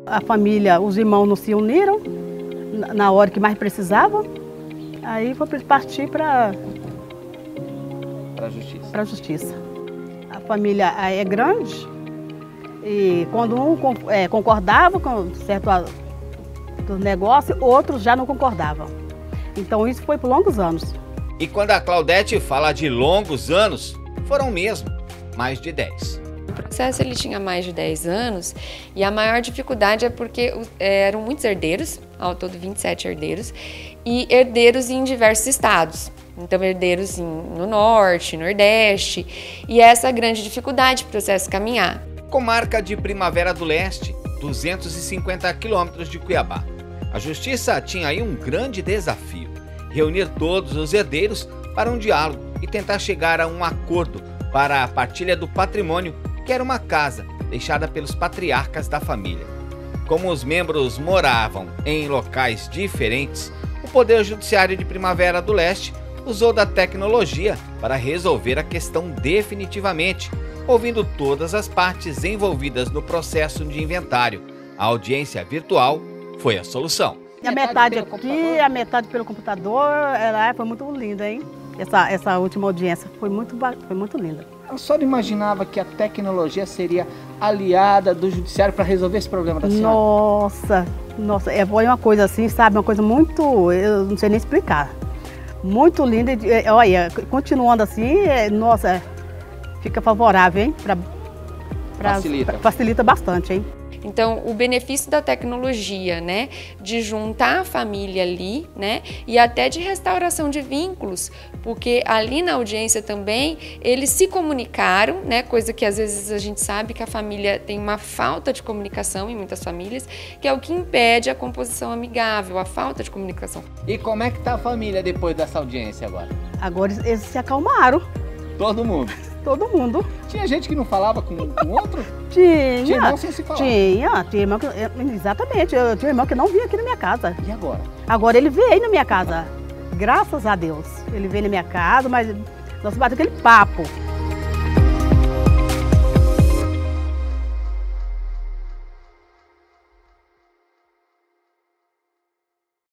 A família, os irmãos não se uniram na hora que mais precisavam. Aí foi partir para a justiça. A família é grande e quando um concordava com certo negócio, outros já não concordavam. Então isso foi por longos anos. E quando a Claudete fala de longos anos, foram mesmo mais de 10. O processo ele tinha mais de 10 anos e a maior dificuldade é porque eram muitos herdeiros, ao todo 27 herdeiros, e herdeiros em diversos estados. Então, herdeiros no norte, nordeste, e essa grande dificuldade para o processo caminhar. Comarca de Primavera do Leste, 250 quilômetros de Cuiabá. A justiça tinha aí um grande desafio: reunir todos os herdeiros para um diálogo e tentar chegar a um acordo para a partilha do patrimônio, que era uma casa deixada pelos patriarcas da família. Como os membros moravam em locais diferentes, o Poder Judiciário de Primavera do Leste usou da tecnologia para resolver a questão definitivamente, ouvindo todas as partes envolvidas no processo de inventário. A audiência virtual foi a solução. A metade aqui, a metade pelo computador, foi muito linda, hein? Essa última audiência foi muito linda. A senhora imaginava que a tecnologia seria aliada do judiciário para resolver esse problema da senhora? Nossa, foi uma coisa assim, sabe? Uma coisa muito, eu não sei nem explicar. Muito linda, olha, continuando assim, nossa, fica favorável, hein? Facilita bastante, hein? Então, o benefício da tecnologia, né, de juntar a família ali, né, e até de restauração de vínculos, porque ali na audiência também eles se comunicaram, né, coisa que às vezes a gente sabe que a família tem uma falta de comunicação em muitas famílias, que é o que impede a composição amigável, a falta de comunicação. E como é que tá a família depois dessa audiência agora? Agora eles se acalmaram. Todo mundo? Todo mundo. Tinha gente que não falava com outro? Tinha. Tinha irmão sem se falar? Tinha irmão que... Exatamente. Eu tinha um irmão que não vinha aqui na minha casa. E agora? Agora ele veio na minha casa. Graças a Deus. Ele veio na minha casa, mas nós batemos aquele papo.